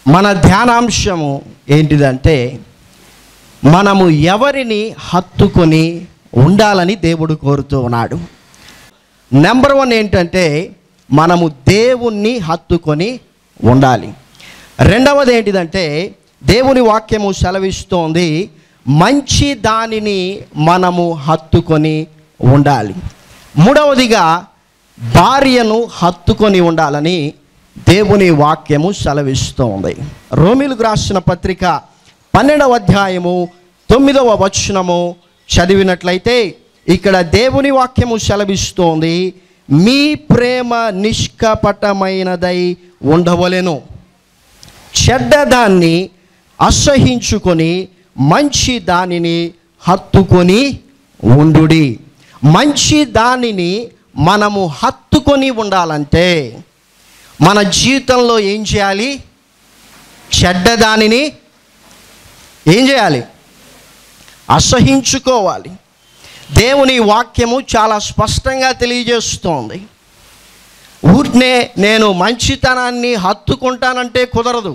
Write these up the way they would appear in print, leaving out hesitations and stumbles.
మన ధ్యానాంశము ఏంటిదంటే, మనము ఎవరిని హత్తుకొని ఉండాలని దేవుడు కోరుతూ ఉన్నాడు. నెంబర్ 1 ఏంటంటే, మనము దేవుణ్ణి హత్తుకొని ఉండాలి. రెండవది ఏంటిదంటే, దేవుని వాక్యము సెలవిస్తోంది, మంచి దానిని మనము హత్తుకొని ఉండాలి. మూడవదిగా భార్యను హత్తుకొని ఉండాలని దేవుని వాక్యము సెలవిస్తోంది. రోమీయులకు రాసిన పత్రిక 12వ అధ్యాయము 9వ వచనము చదివినట్లయితే ఇక్కడ దేవుని వాక్యము సెలవిస్తోంది, మీ ప్రేమ నిష్కపటమైనదై ఉండవలెను, చెడ్డదాన్ని అసహించుకొని మంచి దానిని హత్తుకొని ఉండుడి. మంచి దానిని మనము హత్తుకొని ఉండాలంటే మన జీవితంలో ఏం చేయాలి? చెడ్డదానిని ఏం చేయాలి? అసహించుకోవాలి. దేవుని వాక్యము చాలా స్పష్టంగా తెలియజేస్తోంది. ఊరినే నేను మంచితనాన్ని హత్తుకుంటానంటే కుదరదు.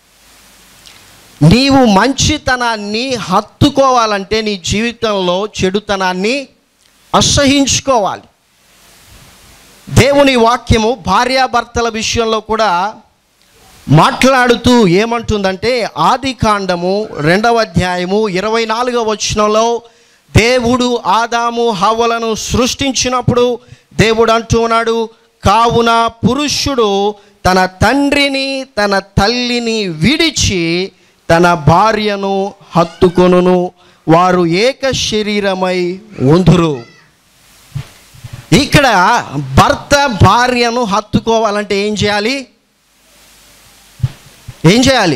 నీవు మంచితనాన్ని హత్తుకోవాలంటే నీ జీవితంలో చెడుతనాన్ని అసహించుకోవాలి. దేవుని వాక్యము భార్యాభర్తల విషయంలో కూడా మాట్లాడుతూ ఏమంటుందంటే, ఆదికాండము 2వ అధ్యాయము 24వ వచనంలో దేవుడు ఆదాము హవ్వలను సృష్టించినప్పుడు దేవుడు అంటూ ఉన్నాడు, కావున పురుషుడు తన తండ్రిని తన తల్లిని విడిచి తన భార్యను హత్తుకొనును, వారు ఏక శరీరమై ఉందురు. ఇక్కడ భర్త భార్యను హత్తుకోవాలంటే ఏం చేయాలి? ఏం చేయాలి?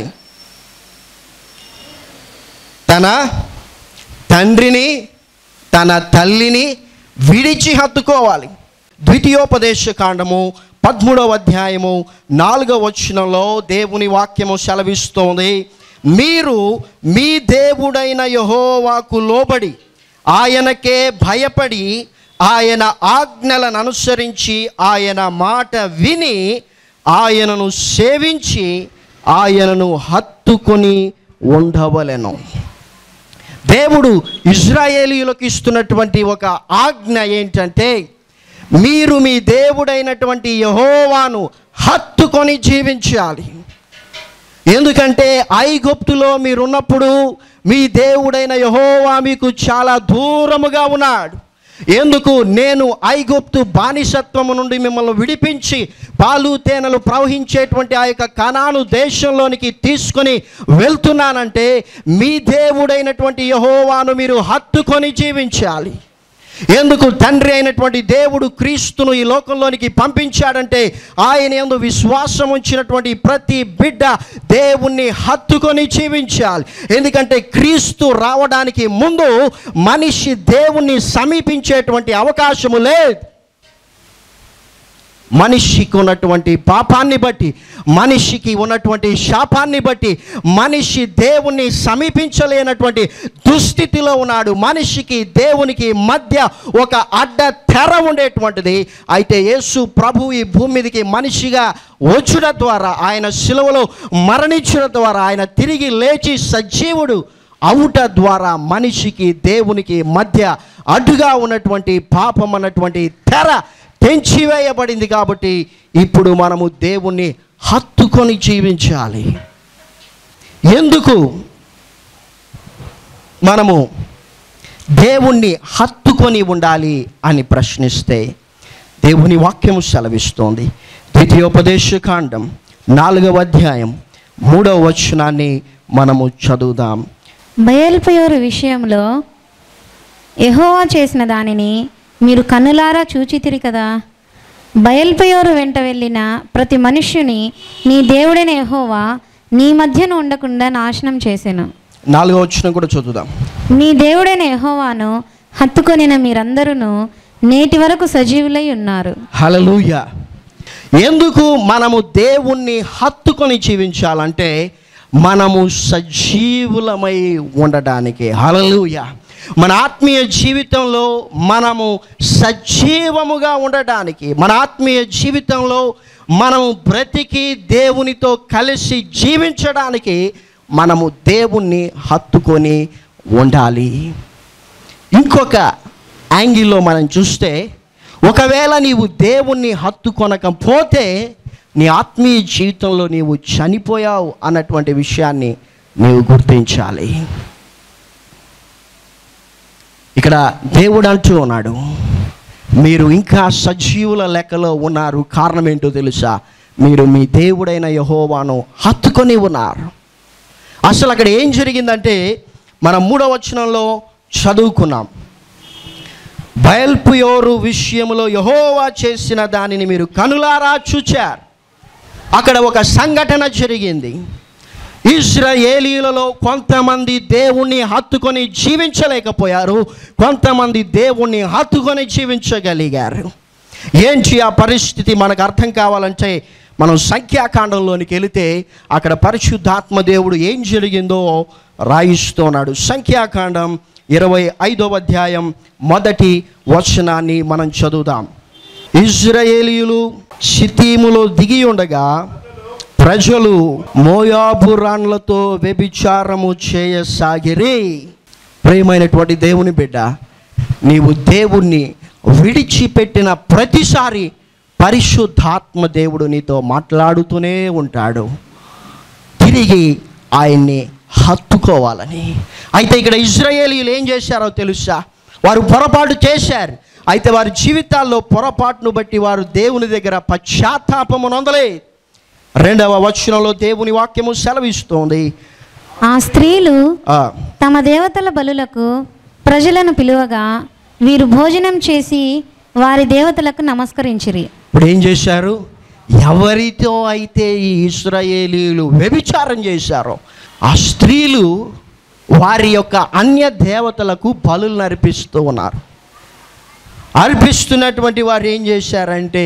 తన తండ్రిని తన తల్లిని విడిచి హత్తుకోవాలి. ద్వితీయోపదేశ కాండము 13వ అధ్యాయము 4వ వచనంలో దేవుని వాక్యము సెలవిస్తోంది, మీరు మీ దేవుడైన యెహోవాకు లోబడి ఆయనకే భయపడి ఆయన ఆజ్ఞలను అనుసరించి ఆయన మాట విని ఆయనను సేవించి ఆయనను హత్తుకొని ఉండవలెను. దేవుడు ఇశ్రాయేలీయులకు ఇస్తున్నటువంటి ఒక ఆజ్ఞ ఏంటంటే, మీరు మీ దేవుడైనటువంటి యెహోవాను హత్తుకొని జీవించాలి. ఎందుకంటే ఐగుప్తులో మీరున్నప్పుడు మీ దేవుడైన యెహోవా మీకు చాలా దూరముగా ఉన్నాడు. ఎందుకు? నేను ఐగుప్తు బానిసత్వము నుండి మిమ్మల్ని విడిపించి పాలు తేనెలు ప్రవహించేటువంటి ఆ యొక్క కనాను దేశంలోనికి తీసుకొని వెళ్తున్నానంటే మీ దేవుడైనటువంటి యెహోవాను మీరు హత్తుకొని జీవించాలి. ఎందుకు? తండ్రి అయినటువంటి దేవుడు క్రీస్తును ఈ లోకంలోనికి పంపించాడంటే ఆయన యందు విశ్వాసం ఉంచినటువంటి ప్రతి బిడ్డ దేవుణ్ణి హత్తుకొని జీవించాలి. ఎందుకంటే క్రీస్తు రావడానికి ముందు మనిషి దేవుణ్ణి సమీపించేటువంటి అవకాశము లేదు. మనిషికి ఉన్నటువంటి పాపాన్ని బట్టి, మనిషికి ఉన్నటువంటి శాపాన్ని బట్టి మనిషి దేవుణ్ణి సమీపించలేనటువంటి దుస్థితిలో ఉన్నాడు. మనిషికి దేవునికి మధ్య ఒక అడ్డ తెర ఉండేటువంటిది. అయితే యేసు ప్రభు ఈ భూమి మీదకి మనిషిగా వచ్చుట ద్వారా, ఆయన శిలువలో మరణించడం ద్వారా, ఆయన తిరిగి లేచి సజీవుడు అవుట ద్వారా మనిషికి దేవునికి మధ్య అడ్డుగా ఉన్నటువంటి పాపం అన్నటువంటి తెర తెంచివేయబడింది. కాబట్టి ఇప్పుడు మనము దేవుణ్ణి హత్తుకొని జీవించాలి. ఎందుకు మనము దేవుణ్ణి హత్తుకొని ఉండాలి అని ప్రశ్నిస్తే దేవుని వాక్యము సెలవిస్తోంది. ద్వితీయోపదేశ కాండం 4వ అధ్యాయం 3వ వచనాన్ని మనము చదువుదాం. బయల్పెయోరు విషయంలో యెహోవా చేసిన దానిని మీరు కన్నులారా చూచితిరి కదా. బయల్పెయోరు వెంట వెళ్ళిన ప్రతి మనుష్యుని నీ దేవుడైన యెహోవా నీ మధ్యన ఉండకుండా నాశనం చేసెను. 4వ వచనం కూడా చదువుదాం. నీ దేవుడైన యెహోవాను హత్తుకొనిన మీరందరూ నేటి వరకు సజీవులై ఉన్నారు. హల్లెలూయా. ఎందుకు మనము దేవుణ్ణి హత్తుకొని జీవించాలంటే మనము సజీవులమై ఉండడానికి. హల్లెలూయా. మన ఆత్మీయ జీవితంలో మనము సజీవముగా ఉండడానికి, మన ఆత్మీయ జీవితంలో మనము బ్రతికి దేవునితో కలిసి జీవించడానికి మనము దేవుణ్ణి హత్తుకొని ఉండాలి. ఇంకొక యాంగిల్లో మనం చూస్తే, ఒకవేళ నీవు దేవుణ్ణి హత్తుకొనకపోతే నీ ఆత్మీయ జీవితంలో నీవు చనిపోయావు అన్నటువంటి విషయాన్ని నీవు గుర్తించాలి. ఇక్కడ దేవుడు అంటూ ఉన్నాడు, మీరు ఇంకా సజీవుల లెక్కలో ఉన్నారు. కారణం ఏంటో తెలుసా? మీరు మీ దేవుడైన యెహోవాను హత్తుకొని ఉన్నారు. అసలు అక్కడ ఏం జరిగిందంటే, మనం 3వ వచనంలో చదువుకున్నాం. బయల్పెయోరు విషయంలో యెహోవా చేసిన దానిని మీరు కనులారా చూచారు. అక్కడ ఒక సంఘటన జరిగింది. ఇశ్రాయేలీయులలో కొంతమంది దేవుణ్ణి హత్తుకొని జీవించలేకపోయారు, కొంతమంది దేవుణ్ణి హత్తుకొని జీవించగలిగారు. ఏంటి ఆ పరిస్థితి మనకు అర్థం కావాలంటే మనం సంఖ్యాకాండంలోనికి వెళితే అక్కడ పరిశుద్ధాత్మ దేవుడు ఏం జరిగిందో రాయిస్తున్నాడు. సంఖ్యాకాండం 25వ అధ్యాయం 1వ వచనాన్ని మనం చదువుదాం. ఇశ్రాయేలీయులు షిత్తీములో దిగి ఉండగా ప్రజలు మోయాబు రాణులతో వ్యభిచారము చేయసాగిరి. ప్రియమైనటువంటి దేవుని బిడ్డ, నీవు దేవుణ్ణి విడిచిపెట్టిన ప్రతిసారి పరిశుద్ధాత్మ దేవుడు నీతో మాట్లాడుతూనే ఉంటాడు, తిరిగి ఆయన్ని హత్తుకోవాలని. అయితే ఇక్కడ ఇశ్రాయేలీయులు ఏం చేశారో తెలుసా? వారు పొరపాటు చేశారు. అయితే వారి జీవితాల్లో పొరపాటును బట్టి వారు దేవుని దగ్గర పశ్చాత్తాపము నొందలేదు. 2వ వచనంలో దేవుని వాక్యము సెలవిస్తోంది, ఆ స్త్రీలు తమ దేవతల బలులకు ప్రజలను పిలువగా వీరు భోజనం చేసి వారి దేవతలకు నమస్కరించిరి. ఇప్పుడు ఏం చేశారు? ఎవరితో అయితే ఈ ఇశ్రాయేలీయులు వ్యభిచారం చేశారో ఆ స్త్రీలు వారి యొక్క అన్య దేవతలకు బలులను అర్పిస్తూ ఉన్నారు. అర్పిస్తున్నటువంటి వారు ఏం చేశారంటే,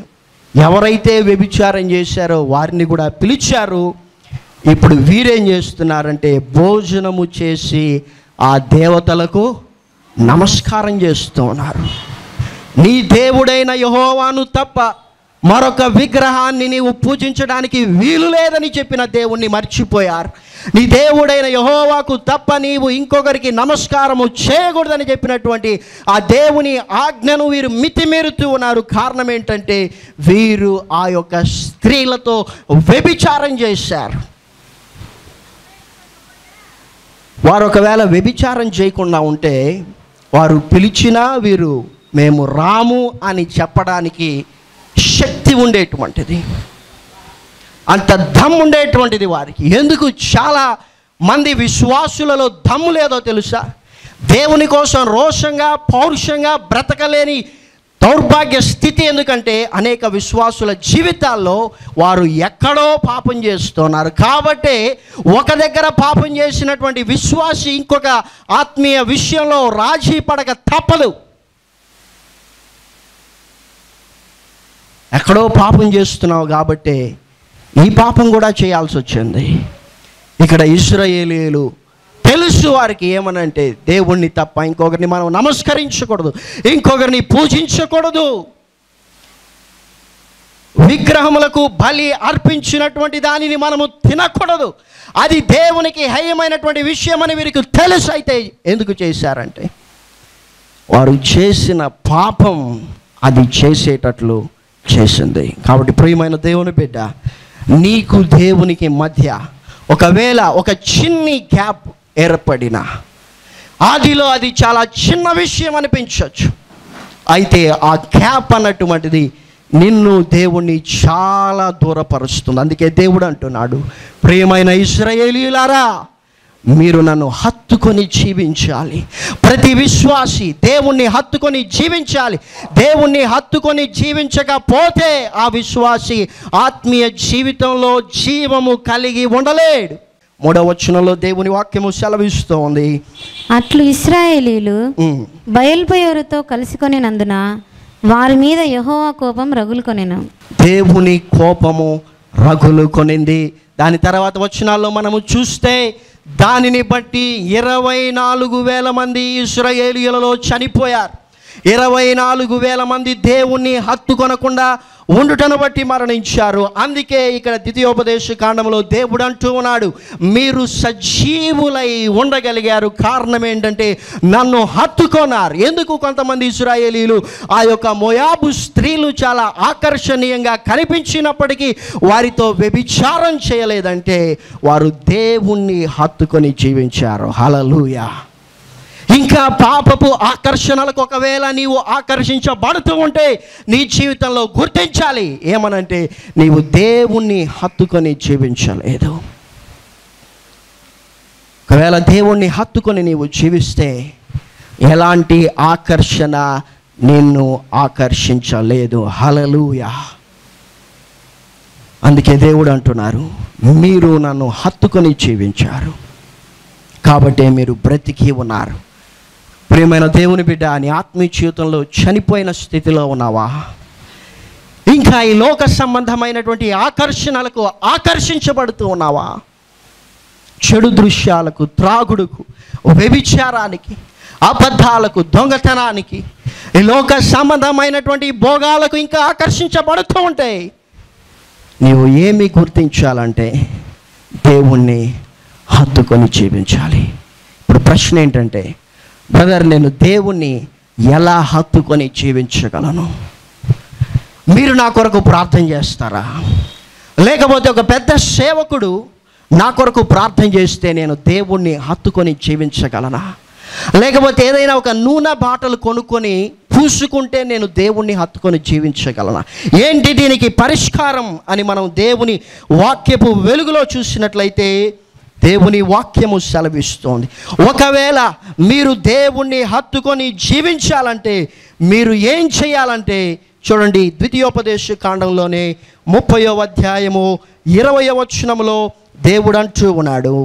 ఎవరైతే వ్యభిచారం చేశారో వారిని కూడా పిలిచారు. ఇప్పుడు వీరేం చేస్తున్నారంటే భోజనము చేసి ఆ దేవతలకు నమస్కారం చేస్తూ ఉన్నారు. నీ దేవుడైన యెహోవాను తప్ప మరొక విగ్రహాన్ని నీవు పూజించడానికి వీలు లేదని చెప్పిన దేవుణ్ణి మర్చిపోయారు. నీ దేవుడైన యెహోవాకు తప్ప నీవు ఇంకొకరికి నమస్కారము చేయకూడదని చెప్పినటువంటి ఆ దేవుని ఆజ్ఞను వీరు మితిమీరుతూ ఉన్నారు. కారణం ఏంటంటే వీరు ఆ యొక్క స్త్రీలతో వ్యభిచారం చేశారు. వారు ఒకవేళ వ్యభిచారం చేయకుండా ఉంటే వారు పిలిచినా వీరు మేము రాము అని చెప్పడానికి శక్తి ఉండేటువంటిది, అంత దమ్ము ఉండేటువంటిది వారికి. ఎందుకు చాలా మంది విశ్వాసులలో దమ్ము లేదో తెలుసా? దేవుని కోసం రోషంగా పౌరుషంగా బ్రతకలేని దౌర్భాగ్య స్థితి. ఎందుకంటే అనేక విశ్వాసుల జీవితాల్లో వారు ఎక్కడో పాపం చేస్తున్నారు. కాబట్టి ఒక దగ్గర పాపం చేసినటువంటి విశ్వాసి ఇంకొక ఆత్మీయ విషయంలో రాజీ పడక తప్పదు. ఎక్కడో పాపం చేస్తున్నావు కాబట్టి ఈ పాపం కూడా చేయాల్సి వచ్చింది. ఇక్కడ ఇశ్రాయేలీయులు తెలుసు వారికి ఏమనంటే దేవుణ్ణి తప్ప ఇంకొకరిని మనం నమస్కరించకూడదు, ఇంకొకరిని పూజించకూడదు. విగ్రహములకు బలి అర్పించినటువంటి దానిని మనము తినకూడదు. అది దేవునికి హేయమైనటువంటి విషయం అని వీరికి తెలుసు. అయితే ఎందుకు చేశారంటే వారు చేసిన పాపం అది చేసేటట్లు చేసింది. కాబట్టి ప్రియమైన దేవుని బిడ్డ, నీకు దేవునికి మధ్య ఒకవేళ ఒక చిన్ని గ్యాప్ ఏర్పడిన ఆదిలో అది చాలా చిన్న విషయం అనిపించవచ్చు. అయితే ఆ గ్యాప్ అన్నటువంటిది నిన్ను దేవుణ్ణి చాలా దూరపరుస్తుంది. అందుకే దేవుడు అంటున్నాడు, ప్రియమైన ఇశ్రాయేలీయులారా, మీరు నన్ను హత్తుకొని జీవించాలి. ప్రతి విశ్వాసి దేవుణ్ణి హత్తుకొని జీవించాలి. దేవుణ్ణి హత్తుకొని జీవించకపోతే ఆ విశ్వాసి ఆత్మీయ జీవితంలో జీవము కలిగి ఉండలేడు. 3వ వచనంలో దేవుని వాక్యము సెలవిస్తోంది, అట్లు ఇశ్రాయేలీయులు బయల్పెయోరుతో కలుసుకొనినందున వారి మీద యెహోవా కోపం రగులుకొనెను. దేవుని కోపము రగులుకొనింది. దాని తర్వాత వచనాల్లో మనము చూస్తే దానిని బట్టి 24,000 మంది ఇశ్రాయేలీయులలో చనిపోయారు. 24,000 మంది దేవుణ్ణి హత్తుకొనకుండా ఉండుటను బట్టి మరణించారు. అందుకే ఇక్కడ ద్వితీయోపదేశ కాండంలో దేవుడు అంటూ ఉన్నాడు, మీరు సజీవులై ఉండగలిగారు కారణం ఏంటంటే నన్ను హత్తుకొన్నారు. ఎందుకు? కొంతమంది ఇశ్రాయేలీలు ఆ యొక్క మోయాబు స్త్రీలు చాలా ఆకర్షణీయంగా కనిపించినప్పటికీ వారితో వ్యభిచారం చేయలేదంటే వారు దేవుణ్ణి హత్తుకొని జీవించారు. హల్లెలూయా. ఇంకా పాపపు ఆకర్షణలకు ఒకవేళ నీవు ఆకర్షించబడుతూ ఉంటే నీ జీవితంలో గుర్తించాలి ఏమనంటే నీవు దేవుణ్ణి హత్తుకొని జీవించలేదు. ఒకవేళ దేవుణ్ణి హత్తుకొని నీవు జీవిస్తే ఎలాంటి ఆకర్షణ నిన్ను ఆకర్షించలేదు. హల్లెలూయా. అందుకే దేవుడు అంటున్నారు, మీరు నన్ను హత్తుకొని జీవించారు కాబట్టే మీరు బ్రతికి ఉన్నారు. ప్రియమైన దేవుని బిడ్డ, నీ ఆత్మీయ జీవితంలో చనిపోయిన స్థితిలో ఉన్నావా? ఇంకా ఈ లోక సంబంధమైనటువంటి ఆకర్షణలకు ఆకర్షించబడుతూ ఉన్నావా? చెడు దృశ్యాలకు, త్రాగుడుకు, వ్యభిచారానికి, అబద్ధాలకు, దొంగతనానికి, ఈ లోక సంబంధమైనటువంటి భోగాలకు ఇంకా ఆకర్షించబడుతూ ఉంటాయి. నీవు ఏమి గుర్తించాలంటే దేవుణ్ణి హత్తుకొని జీవించాలి. ఇప్పుడు ప్రశ్న ఏంటంటే, బ్రదర్, నేను దేవుణ్ణి ఎలా హత్తుకొని జీవించగలను? మీరు నా కొరకు ప్రార్థన చేస్తారా? లేకపోతే ఒక పెద్ద సేవకుడు నా కొరకు ప్రార్థన చేస్తే నేను దేవుణ్ణి హత్తుకొని జీవించగలనా? లేకపోతే ఏదైనా ఒక నూనె బాటలు కొనుక్కొని పూసుకుంటే నేను దేవుణ్ణి హత్తుకొని జీవించగలనా? ఏంటి దీనికి పరిష్కారం అని మనం దేవుని వాక్యపు వెలుగులో చూసినట్లయితే దేవుని వాక్యము సెలవిస్తోంది. ఒకవేళ మీరు దేవుణ్ణి హత్తుకొని జీవించాలంటే మీరు ఏం చేయాలంటే చూడండి, ద్వితీయోపదేశ కాండంలోనే 30వ అధ్యాయము 20వ వచనంలో దేవుడు అంటూ ఉన్నాడు,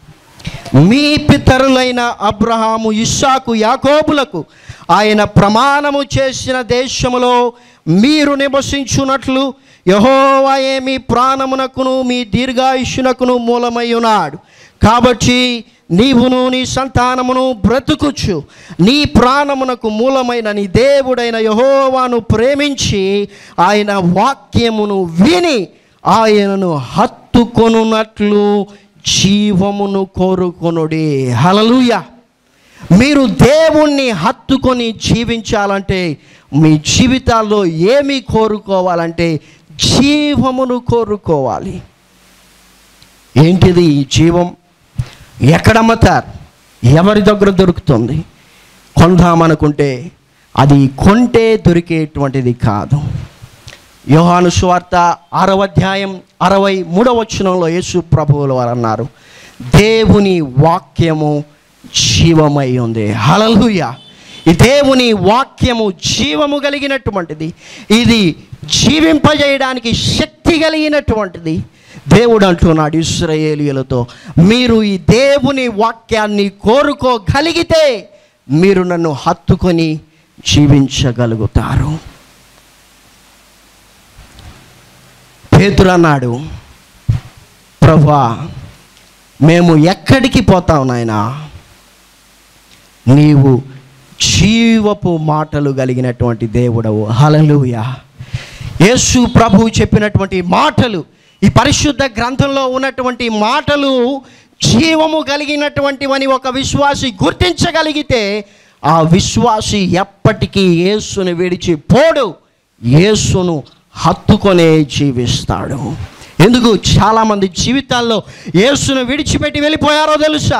మీ పితరులైన అబ్రహాము, ఇస్సాకు, యాకోబులకు ఆయన ప్రమాణము చేసిన దేశములో మీరు నివసించున్నట్లు యెహోవాయే మీ ప్రాణమునకును మీ దీర్ఘాయుష్యునకును మూలమై ఉన్నాడు. కాబట్టి నీవును నీ సంతానమును బ్రతుకుచు నీ ప్రాణమునకు మూలమైన నీ దేవుడైన యెహోవాను ప్రేమించి ఆయన వాక్యమును విని ఆయనను హత్తుకొనున్నట్లు జీవమును కోరుకొనుడి. హల్లెలూయా. మీరు దేవుణ్ణి హత్తుకొని జీవించాలంటే మీ జీవితాల్లో ఏమి కోరుకోవాలంటే జీవమును కోరుకోవాలి. ఏంటిది ఈ జీవం? ఎక్కడ అమ్ముతారు? ఎవరి దగ్గర దొరుకుతుంది? కొందామనుకుంటే అది కొంటే దొరికేటువంటిది కాదు. యోహాను సువార్త 6వ అధ్యాయం 63వ వచనంలో యేసు ప్రభువులు వారు అన్నారు, దేవుని వాక్యము జీవమై ఉంది. హల్లెలూయా. ఈ దేవుని వాక్యము జీవము కలిగినటువంటిది, ఇది జీవింపజేయడానికి శక్తి కలిగినటువంటిది. దేవుడు అంటున్నాడు ఇశ్రాయేలీయులతో, మీరు ఈ దేవుని వాక్యాన్ని కోరుకోగలిగితే మీరు నన్ను హత్తుకొని జీవించగలుగుతారు. పేతురు అన్నాడు, ప్రభువా, మేము ఎక్కడికి పోతాం నాయనా? నీవు జీవపు మాటలు కలిగినటువంటి దేవుడవు. హల్లెలూయా. యేసు ప్రభువు చెప్పినటువంటి మాటలు, ఈ పరిశుద్ధ గ్రంథంలో ఉన్నటువంటి మాటలు జీవము కలిగినటువంటివని ఒక విశ్వాసి గుర్తించగలిగితే ఆ విశ్వాసి ఎప్పటికీ యేసును విడిచిపోడు, యేసును హత్తుకొనే జీవిస్తాడు. ఎందుకు? చాలామంది జీవితాల్లో యేసును విడిచిపెట్టి వెళ్ళిపోయారో తెలుసా?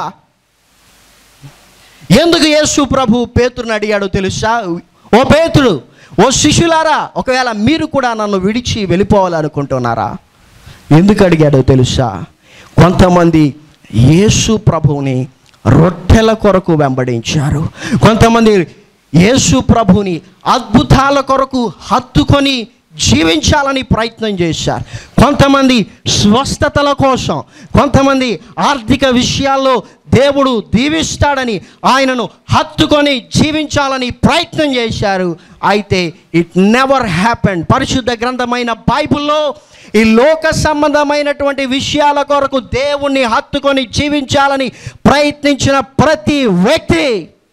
ఎందుకు యేసు ప్రభు పేతురుని అడిగాడో తెలుసా? ఓ పేతురు, ఓ శిష్యులారా, ఒకవేళ మీరు కూడా నన్ను విడిచి వెళ్ళిపోవాలనుకుంటున్నారా? ఎందుకు అడిగాడో తెలుసా? కొంతమంది యేసు ప్రభువుని రొట్టెల కొరకు వెంబడించారు, కొంతమంది యేసు ప్రభువుని అద్భుతాల కొరకు హత్తుకొని జీవించాలని ప్రయత్నం చేశారు, కొంతమంది స్వస్థతల కోసం, కొంతమంది ఆర్థిక విషయాల్లో దేవుడు దీవిస్తాడని ఆయనను హత్తుకొని జీవించాలని ప్రయత్నం చేశారు. అయితే ఇట్ నెవర్ హ్యాపెండ్. పరిశుద్ధ గ్రంథమైన బైబిల్లో ఈ లోక సంబంధమైనటువంటి విషయాల కొరకు దేవుణ్ణి హత్తుకొని జీవించాలని ప్రయత్నించిన ప్రతి వ్యక్తి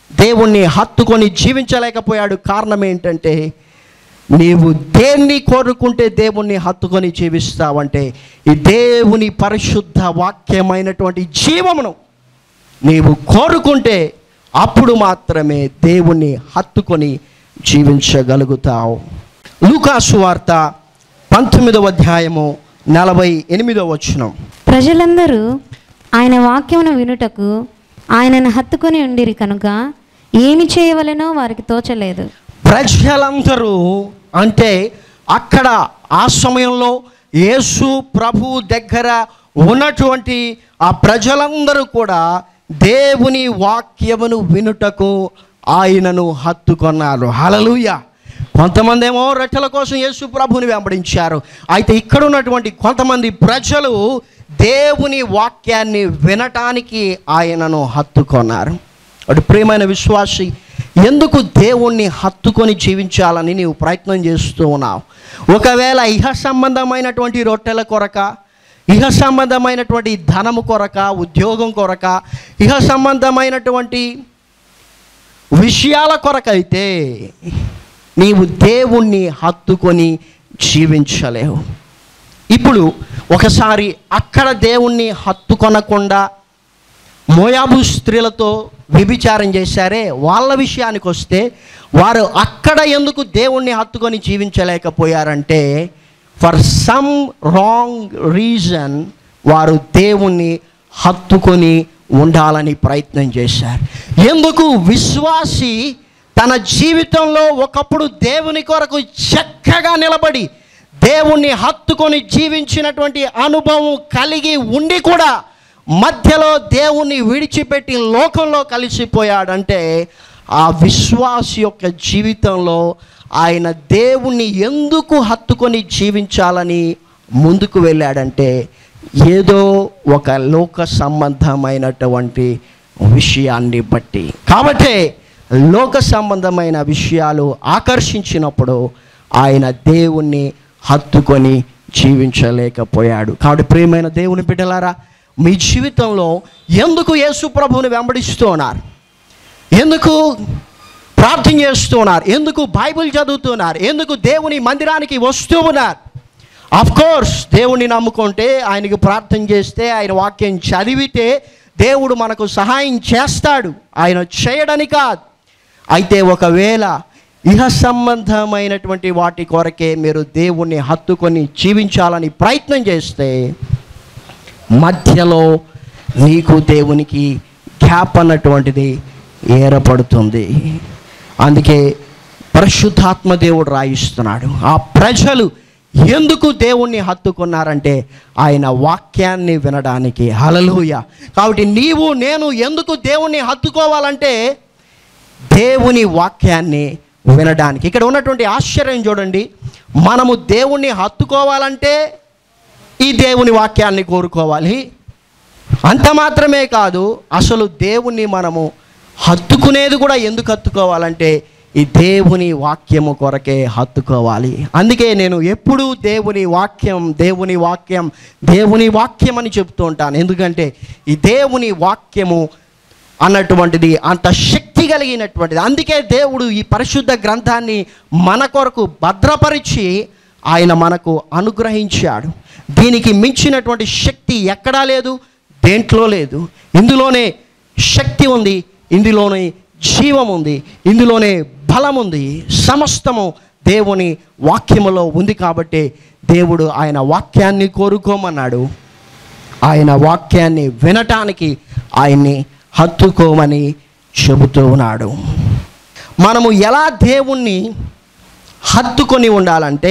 దేవుణ్ణి హత్తుకొని జీవించలేకపోయాడు. కారణం ఏంటంటే, నీవు దేన్ని కోరుకుంటే దేవుణ్ణి హత్తుకొని జీవిస్తావంటే ఈ దేవుని పరిశుద్ధ వాక్యమైనటువంటి జీవమును నీవు కోరుకుంటే అప్పుడు మాత్రమే దేవుణ్ణి హత్తుకొని జీవించగలుగుతావు. లూకాసు వార్త 19వ అధ్యాయము 48వ వచనం. ప్రజలందరూ ఆయన వాక్యమును వినుటకు ఆయనను హత్తుకొని ఉండిరి కనుక ఏమి చేయవలెనో వారికి తోచలేదు. ప్రజలందరూ అంటే అక్కడ ఆ సమయంలో యేసు ప్రభు దగ్గర ఉన్నటువంటి ఆ ప్రజలందరూ కూడా దేవుని వాక్యమును వినుటకు ఆయనను హత్తుకొన్నారు. హల్లెలూయా. కొంతమంది ఏమో రొట్టెల కోసం యేసు ప్రభుని వెంబడించారు. అయితే ఇక్కడ ఉన్నటువంటి కొంతమంది ప్రజలు దేవుని వాక్యాన్ని వినటానికి ఆయనను హత్తుకొన్నారు. అటు ప్రియమైన విశ్వాసి, ఎందుకు దేవుణ్ణి హత్తుకొని జీవించాలని నీవు ప్రయత్నం చేస్తూ ఉన్నావు? ఒకవేళ ఇహ సంబంధమైనటువంటి రొట్టెల కొరక, ఇహ సంబంధమైనటువంటి ధనము కొరక, ఉద్యోగం కొరక, ఇహ సంబంధమైనటువంటి విషయాల కొరకైతే నీవు దేవుణ్ణి హత్తుకొని జీవించలేవు. ఇప్పుడు ఒకసారి అక్కడ దేవుణ్ణి హత్తుకొనకుండా మోయాబు స్త్రీలతో వ్యభిచారం చేశారే, వాళ్ళ విషయానికి వస్తే వారు అక్కడ ఎందుకు దేవుణ్ణి హత్తుకొని జీవించలేకపోయారంటే, ఫర్ సమ్ రాంగ్ రీజన్ వారు దేవుణ్ణి హత్తుకొని ఉండాలని ప్రయత్నం చేశారు. ఎందుకు? విశ్వాసి తన జీవితంలో ఒకప్పుడు దేవుని కొరకు చక్కగా నిలబడి దేవుణ్ణి హత్తుకొని జీవించినటువంటి అనుభవం కలిగి ఉండి కూడా మధ్యలో దేవుణ్ణి విడిచిపెట్టి లోకంలో కలిసిపోయాడంటే ఆ విశ్వాసి యొక్క జీవితంలో ఆయన దేవుణ్ణి ఎందుకు హత్తుకొని జీవించాలని ముందుకు వెళ్ళాడంటే ఏదో ఒక లోక సంబంధమైనటువంటి విషయాన్ని బట్టి. కాబట్టి లోక సంబంధమైన విషయాలు ఆకర్షించినప్పుడు ఆయన దేవుణ్ణి హత్తుకొని జీవించలేకపోయాడు. కాబట్టి ప్రియమైన దేవుని బిడ్డలారా, మీ జీవితంలో ఎందుకు యేసు ప్రభువుని వెంబడిస్తూ ఉన్నారు? ఎందుకు ప్రార్థన చేస్తూ ఉన్నారు? ఎందుకు బైబిల్ చదువుతున్నారు? ఎందుకు దేవుని మందిరానికి వస్తూ ఉన్నారు? ఆఫ్ కోర్స్ దేవుణ్ణి నమ్ముకుంటే, ఆయనకు ప్రార్థన చేస్తే, ఆయన వాక్యం చదివితే దేవుడు మనకు సహాయం చేస్తాడు, ఆయన చేయడని కాదు. అయితే ఒకవేళ ఇహ సంబంధమైనటువంటి వాటి కొరకే మీరు దేవుణ్ణి హత్తుకొని జీవించాలని ప్రయత్నం చేస్తే మధ్యలో నీకు దేవునికి గ్యాప్ అన్నటువంటిది ఏర్పడుతుంది. అందుకే పరిశుద్ధాత్మ దేవుడు రాయిస్తున్నాడు, ఆ ప్రజలు ఎందుకు దేవుణ్ణి హత్తుకున్నారంటే ఆయన వాక్యాన్ని వినడానికి. హల్లెలూయా. కాబట్టి నీవు నేను ఎందుకు దేవుణ్ణి హత్తుకోవాలంటే దేవుని వాక్యాన్ని వినడానికి. ఇక్కడ ఉన్నటువంటి ఆశ్చర్యం చూడండి, మనము దేవుణ్ణి హత్తుకోవాలంటే ఈ దేవుని వాక్యాన్ని కోరుకోవాలి. అంత మాత్రమే కాదు, అసలు దేవుణ్ణి మనము హత్తుకునేది కూడా ఎందుకు హత్తుకోవాలంటే ఈ దేవుని వాక్యము కొరకే హత్తుకోవాలి. అందుకే నేను ఎప్పుడూ దేవుని వాక్యం దేవుని వాక్యం దేవుని వాక్యం అని చెప్తూ ఉంటాను. ఎందుకంటే ఈ దేవుని వాక్యము అన్నటువంటిది అంత శక్తి కలిగినటువంటిది. అందుకే దేవుడు ఈ పరిశుద్ధ గ్రంథాన్ని మన కొరకు భద్రపరిచి ఆయన మనకు అనుగ్రహించాడు. దీనికి మించినటువంటి శక్తి ఎక్కడా లేదు, దేంట్లో లేదు. ఇందులోనే శక్తి ఉంది, ఇందులోనే జీవం ఉంది, ఇందులోనే బలం ఉంది. సమస్తము దేవుని వాక్యములో ఉంది. కాబట్టి దేవుడు ఆయన వాక్యాన్ని కోరుకోమన్నాడు. ఆయన వాక్యాన్ని వినటానికి ఆయన్ని హత్తుకోమని చెబుతూ ఉన్నాడు. మనము ఎలా దేవుణ్ణి హత్తుకొని ఉండాలంటే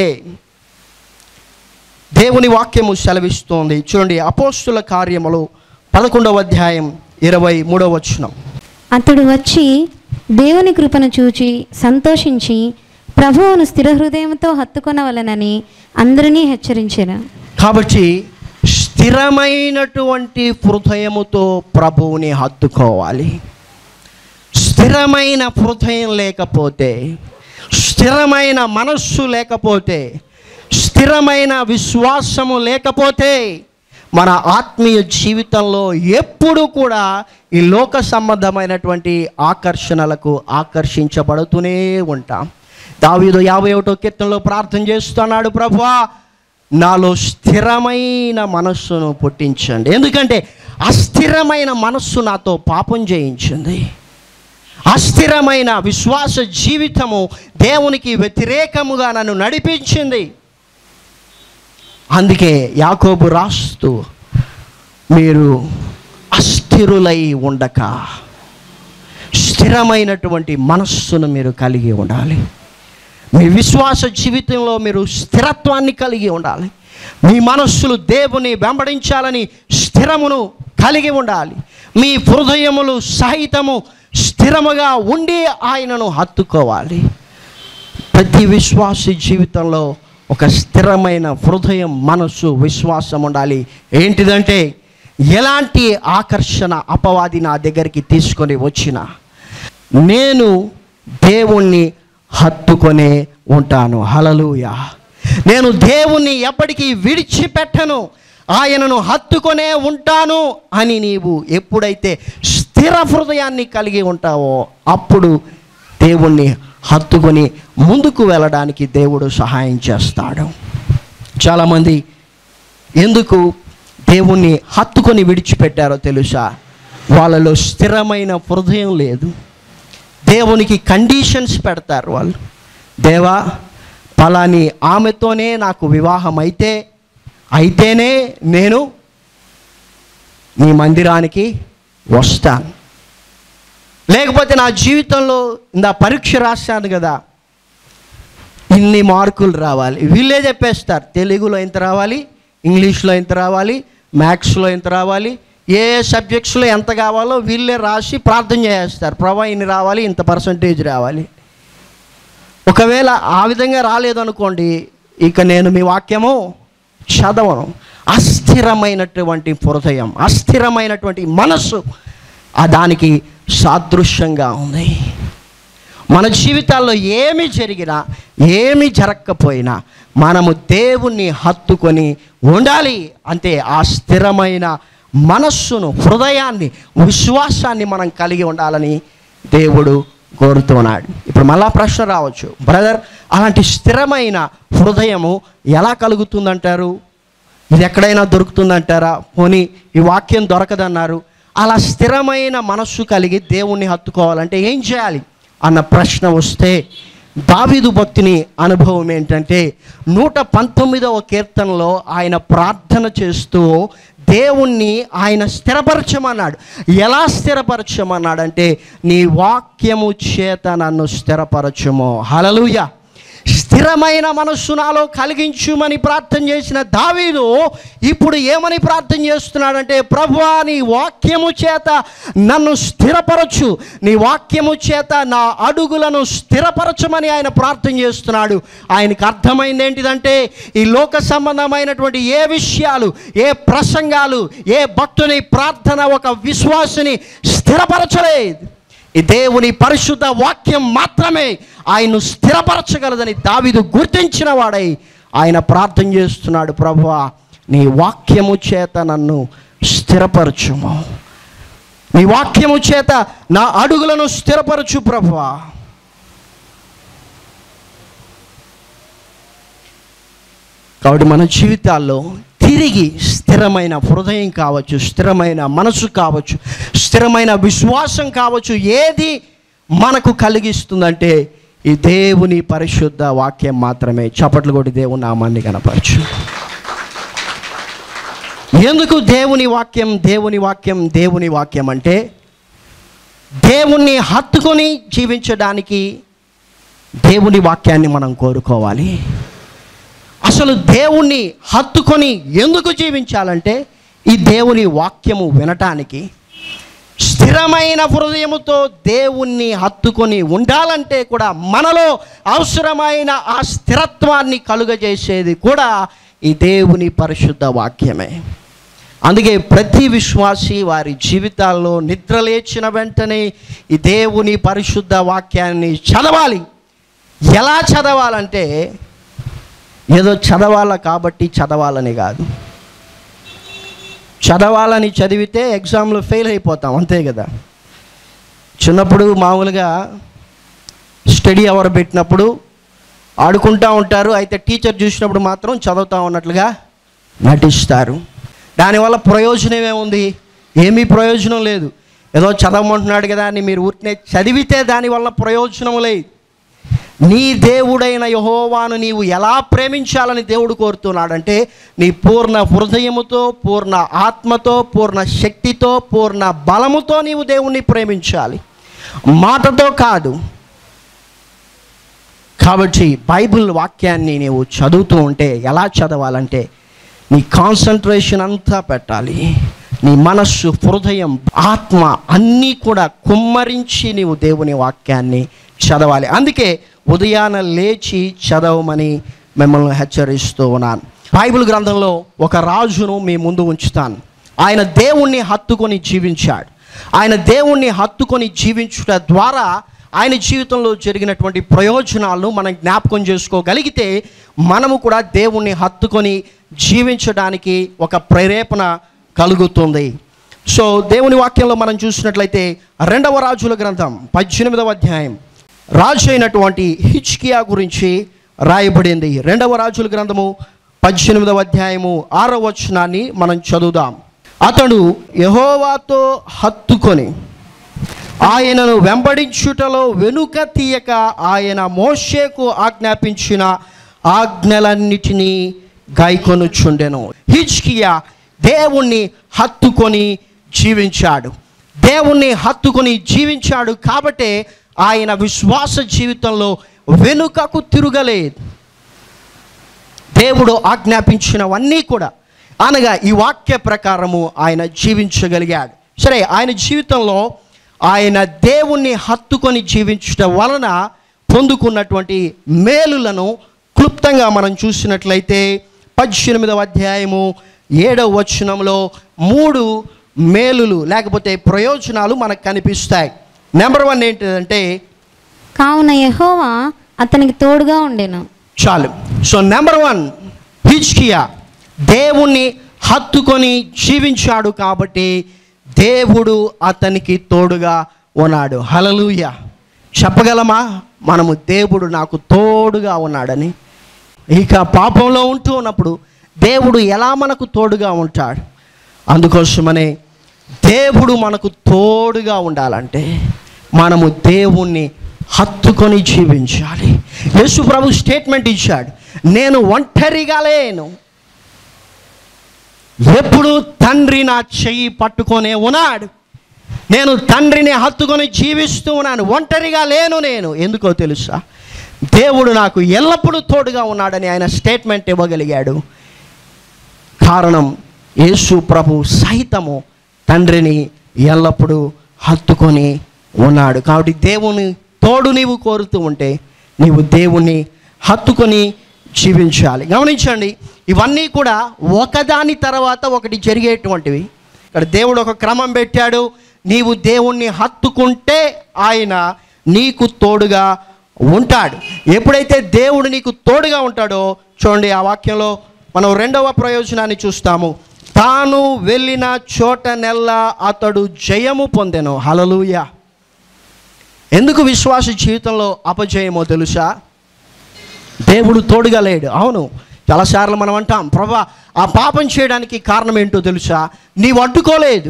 దేవుని వాక్యము సెలవిస్తోంది. చూడండి, అపోస్తుల కార్యములు 11వ అధ్యాయం 23వ వచనం. అతడు వచ్చి దేవుని కృపను చూచి సంతోషించి ప్రభువును స్థిర హృదయంతో హత్తుకొనవలెనని అందరినీ హెచ్చరించెను. కాబట్టి స్థిరమైనటువంటి హృదయముతో ప్రభువుని హత్తుకోవాలి. స్థిరమైన హృదయం లేకపోతే, స్థిరమైన మనస్సు లేకపోతే, స్థిరమైన విశ్వాసము లేకపోతే మన ఆత్మీయ జీవితంలో ఎప్పుడు కూడా ఈ లోక సంబంధమైనటువంటి ఆకర్షణలకు ఆకర్షించబడుతూనే ఉంటాం. దావీదు 51వ కీర్తనలో ప్రార్థన చేస్తున్నాడు, ప్రభువా నాలో స్థిరమైన మనస్సును పుట్టించండి. ఎందుకంటే అస్థిరమైన మనస్సు నాతో పాపం చేయించింది. అస్థిరమైన విశ్వాస జీవితము దేవునికి వ్యతిరేకముగా నన్ను నడిపించింది. అందుకే యాకోబు రాస్తూ, మీరు అస్థిరులై ఉండక స్థిరమైనటువంటి మనస్సును మీరు కలిగి ఉండాలి. మీ విశ్వాస జీవితంలో మీరు స్థిరత్వాన్ని కలిగి ఉండాలి. మీ మనస్సులు దేవుని వెంబడించాలని స్థిరమును కలిగి ఉండాలి. మీ హృదయములు సహితము స్థిరముగా ఉండి ఆయనను హత్తుకోవాలి. ప్రతి విశ్వాసి జీవితంలో ఒక స్థిరమైన హృదయం, మనస్సు, విశ్వాసం ఉండాలి. ఏంటిదంటే ఎలాంటి ఆకర్షణ అపవాది నా దగ్గరికి తీసుకొని వచ్చినా నేను దేవుణ్ణి హత్తుకొనే ఉంటాను. హల్లెలూయా. నేను దేవుణ్ణి ఎప్పటికీ విడిచిపెట్టను, ఆయనను హత్తుకొనే ఉంటాను అని నీవు ఎప్పుడైతే స్థిర హృదయాన్ని కలిగి ఉంటావో అప్పుడు దేవుణ్ణి హత్తుకొని ముందుకు వెళ్ళడానికి దేవుడు సహాయం చేస్తాడు. చాలామంది ఎందుకు దేవుణ్ణి హత్తుకొని విడిచిపెట్టారో తెలుసా? వాళ్ళలో స్థిరమైన హృదయం లేదు. దేవునికి కండిషన్స్ పెడతారు వాళ్ళు. దేవా పలాని ఆమెతోనే నాకు వివాహం అయితేనే నేను నీ మందిరానికి వస్తాను, లేకపోతే నా జీవితంలో ఇందా పరీక్ష రాశాను కదా ఇన్ని మార్కులు రావాలి. వీళ్ళే చెప్పేస్తారు, తెలుగులో ఎంత రావాలి, ఇంగ్లీష్లో ఎంత రావాలి, మ్యాథ్స్లో ఎంత రావాలి, ఏ సబ్జెక్ట్స్లో ఎంత కావాలో వీళ్ళే రాసి ప్రార్థన చేస్తారు. ప్రభా ఇన్ని రావాలి, ఇంత పర్సంటేజ్ రావాలి. ఒకవేళ ఆ విధంగా రాలేదనుకోండి, ఇక నేను మీ వాక్యము చదవను. అస్థిరమైనటువంటి హృదయం, అస్థిరమైనటువంటి మనస్సు దానికి సాదృశ్యంగా ఉంది. మన జీవితాల్లో ఏమి జరిగినా ఏమి జరగకపోయినా మనము దేవుణ్ణి హత్తుకొని ఉండాలి. అంతే. ఆ స్థిరమైన మనస్సును, హృదయాన్ని, విశ్వాసాన్ని మనం కలిగి ఉండాలని దేవుడు కోరుతున్నాడు. ఇప్పుడు మళ్ళా ప్రశ్న రావచ్చు, బ్రదర్ అలాంటి స్థిరమైన హృదయము ఎలా కలుగుతుందంటారు? ఇది ఎక్కడైనా దొరుకుతుందంటారా? పోనీ ఈ వాక్యం దొరకదన్నారు. అలా స్థిరమైన మనస్సు కలిగి దేవుణ్ణి హత్తుకోవాలంటే ఏం చేయాలి అన్న ప్రశ్న వస్తే దావీదు భక్తుని అనుభవం ఏంటంటే 119వ కీర్తనలో ఆయన ప్రార్థన చేస్తూ దేవుణ్ణి ఆయన స్థిరపరచమన్నాడు. ఎలా స్థిరపరచమన్నాడంటే నీ వాక్యము చేత నన్ను స్థిరపరచుము. హల్లెలూయా. స్థిరమైన మనస్సు నాలో కలిగించుమని ప్రార్థన చేసిన దావీదు ఇప్పుడు ఏమని ప్రార్థన చేస్తున్నాడంటే, ప్రభువా నీ వాక్యము చేత నన్ను స్థిరపరచు, నీ వాక్యము చేత నా అడుగులను స్థిరపరచమని ఆయన ప్రార్థన చేస్తున్నాడు. ఆయనకు అర్థమైంది ఏంటిదంటే ఈ లోక సంబంధమైనటువంటి ఏ విషయాలు, ఏ ప్రసంగాలు, ఏ భక్తుని ప్రార్థన ఒక విశ్వాసిని స్థిరపరచలేదు. ఈ దేవుని పరిశుద్ధ వాక్యం మాత్రమే ఆయన్ను స్థిరపరచగలదని దావీదు గుర్తించిన వాడై ఆయన ప్రార్థన చేస్తున్నాడు, ప్రభువా నీ వాక్యము చేత నన్ను స్థిరపరచుము, నీ వాక్యము చేత నా అడుగులను స్థిరపరచు ప్రభువా. కాబట్టి మన జీవితాల్లో తిరిగి స్థిరమైన హృదయం కావచ్చు, స్థిరమైన మనసు కావచ్చు, స్థిరమైన విశ్వాసం కావచ్చు, ఏది మనకు కలిగిస్తుందంటే ఈ దేవుని పరిశుద్ధ వాక్యం మాత్రమే. చప్పట్లు కొట్టి దేవుని నామాన్ని కనపరచు. ఎందుకు దేవుని వాక్యం దేవుని వాక్యం దేవుని వాక్యం అంటే దేవుణ్ణి హత్తుకొని జీవించడానికి దేవుని వాక్యాన్ని మనం కోరుకోవాలి. అసలు దేవుణ్ణి హత్తుకొని ఎందుకు జీవించాలంటే ఈ దేవుని వాక్యము వినటానికి. స్థిరమైన హృదయముతో దేవుణ్ణి హత్తుకొని ఉండాలంటే కూడా మనలో అవసరమైన ఆ స్థిరత్వాన్ని కలుగజేసేది కూడా ఈ దేవుని పరిశుద్ధ వాక్యమే. అందుకే ప్రతి విశ్వాసి వారి జీవితాల్లో నిద్రలేచిన వెంటనే ఈ దేవుని పరిశుద్ధ వాక్యాన్ని చదవాలి. ఎలా చదవాలంటే ఏదో చదవాల కాబట్టి చదవాలని కాదు. చదవాలని చదివితే ఎగ్జామ్లో ఫెయిల్ అయిపోతాం, అంతే కదా. చిన్నప్పుడు మామూలుగా స్టడీ అవర్ పెట్టినప్పుడు ఆడుకుంటూ ఉంటారు, అయితే టీచర్ చూసినప్పుడు మాత్రం చదువుతూ ఉన్నట్లుగా నటిస్తారు. దానివల్ల ప్రయోజనం ఏముంది? ఏమీ ప్రయోజనం లేదు. ఏదో చదవమంటున్నాడు కదా అని మీరు ఊరినే చదివితే దానివల్ల ప్రయోజనం లేదు. నీ దేవుడైన యెహోవాను నీవు ఎలా ప్రేమించాలని దేవుడు కోరుతున్నాడంటే, నీ పూర్ణ హృదయముతో, పూర్ణ ఆత్మతో, పూర్ణ శక్తితో, పూర్ణ బలముతో నీవు దేవుణ్ణి ప్రేమించాలి, మాటతో కాదు. కాబట్టి బైబిల్ వాక్యాన్ని నీవు చదువుతూ ఉంటే ఎలా చదవాలంటే, నీ కాన్సన్ట్రేషన్ అంతా పెట్టాలి. నీ మనస్సు, హృదయం, ఆత్మ అన్నీ కూడా కుమ్మరించి నీవు దేవుని వాక్యాన్ని చదవాలి. అందుకే ఉదయాన లేచి చదవమని మిమ్మల్ని హెచ్చరిస్తూ ఉన్నాను. బైబిల్ గ్రంథంలో ఒక రాజును మీ ముందు ఉంచుతాను. ఆయన దేవుణ్ణి హత్తుకొని జీవించాడు. ఆయన దేవుణ్ణి హత్తుకొని జీవించుట ద్వారా ఆయన జీవితంలో జరిగినటువంటి ప్రయోజనాలను మనం జ్ఞాపకం చేసుకోగలిగితే మనము కూడా దేవుణ్ణి హత్తుకొని జీవించడానికి ఒక ప్రేరేపణ కలుగుతుంది. సో దేవుని వాక్యంలో మనం చూసినట్లయితే 2వ రాజుల గ్రంథం 18వ అధ్యాయం రాజు అయినటువంటి హిజ్కియా గురించి రాయబడింది. 2వ రాజుల గ్రంథము 18వ అధ్యాయము 6వ వచనాన్ని మనం చదువుదాం. అతడు యెహోవాతో హత్తుకొని ఆయనను వెంబడించుటలో వెనుక తీయక ఆయన మోషేకు ఆజ్ఞాపించిన ఆజ్ఞలన్నిటినీ గైకొనుచుండెను. హిజ్కియా దేవుణ్ణి హత్తుకొని జీవించాడు. దేవుణ్ణి హత్తుకొని జీవించాడు కాబట్టే ఆయన విశ్వాస జీవితంలో వెనుకకు తిరగలేదు. దేవుడు ఆజ్ఞాపించినవన్నీ కూడా అనగా ఈ వాక్య ప్రకారము ఆయన జీవించగలిగాడు. సరే, ఆయన జీవితంలో ఆయన దేవుణ్ణి హత్తుకొని జీవించడం వలన పొందుకున్నటువంటి మేలులను క్లుప్తంగా మనం చూసినట్లయితే 18వ అధ్యాయము 7వ వచనంలో 3 మేలులు లేకపోతే ప్రయోజనాలు మనకు కనిపిస్తాయి. నెంబర్ 1 ఏంటంటే, కావున యెహోవా అతనికి తోడుగా ఉండెను. చాలు. సో నెంబర్ 1, హిజ్కియా దేవుణ్ణి హత్తుకొని జీవించాడు కాబట్టి దేవుడు అతనికి తోడుగా ఉన్నాడు. హల్లెలూయా. చెప్పగలమా మనము దేవుడు నాకు తోడుగా ఉన్నాడని? ఇక పాపంలో ఉంటూ ఉన్నప్పుడు దేవుడు ఎలా మనకు తోడుగా ఉంటాడు? అందుకోసమనే దేవుడు మనకు తోడుగా ఉండాలంటే మనము దేవుణ్ణి హత్తుకొని జీవించాలి. యేసు ప్రభు స్టేట్మెంట్ ఇచ్చాడు, నేను ఒంటరిగా లేను, ఎప్పుడు తండ్రి నా చెయ్యి పట్టుకొనే ఉన్నాడు, నేను తండ్రిని హత్తుకొని జీవిస్తూ ఉన్నాను, ఒంటరిగా లేను నేను. ఎందుకో తెలుసా? దేవుడు నాకు ఎల్లప్పుడూ తోడుగా ఉన్నాడని ఆయన స్టేట్మెంట్ ఇవ్వగలిగాడు. కారణం యేసు ప్రభు సహితము తండ్రిని ఎల్లప్పుడూ హత్తుకొని ఉన్నాడు. కాబట్టి దేవుని తోడు నీవు కోరుతూ ఉంటే నీవు దేవుణ్ణి హత్తుకొని జీవించాలి. గమనించండి, ఇవన్నీ కూడా ఒకదాని తర్వాత ఒకటి జరిగేటువంటివి. ఇక్కడ దేవుడు ఒక క్రమం పెట్టాడు. నీవు దేవుణ్ణి హత్తుకుంటే ఆయన నీకు తోడుగా ఉంటాడు. ఎప్పుడైతే దేవుడు నీకు తోడుగా ఉంటాడో, చూడండి ఆ వాక్యంలో మనం 2వ ప్రయోజనాన్ని చూస్తాము. తాను వెళ్ళిన చోటనెల్లా అతడు జయము పొందెను. హల్లెలూయా. ఎందుకు విశ్వాస జీవితంలో అపజయమో తెలుసా? దేవుడు తోడుగా లేడు. అవును, చాలాసార్లు మనం అంటాం, ప్రభా ఆ పాపం చేయడానికి కారణం ఏంటో తెలుసా? నీవు అడ్డుకోలేదు.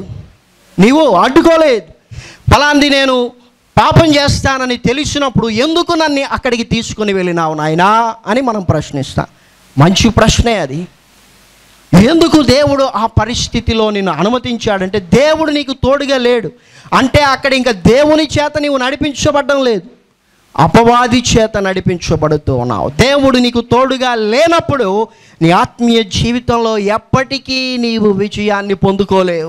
ఫలాంది నేను పాపం చేస్తానని తెలిసినప్పుడు ఎందుకు నన్ను అక్కడికి తీసుకుని వెళ్ళినావు నాయనా అని మనం ప్రశ్నిస్తాం. మంచి ప్రశ్నే అది. ఎందుకు దేవుడు ఆ పరిస్థితిలో నిన్ను అనుమతించాడంటే దేవుడు నీకు తోడుగా లేడు అంటే అక్కడ ఇంకా దేవుని చేత నీవు నడిపించబడడం లేదు, అపవాది చేత నడిపించబడుతూ ఉన్నావు. దేవుడు నీకు తోడుగా లేనప్పుడు నీ ఆత్మీయ జీవితంలో ఎప్పటికీ నీవు విజయాన్ని పొందుకోలేవు.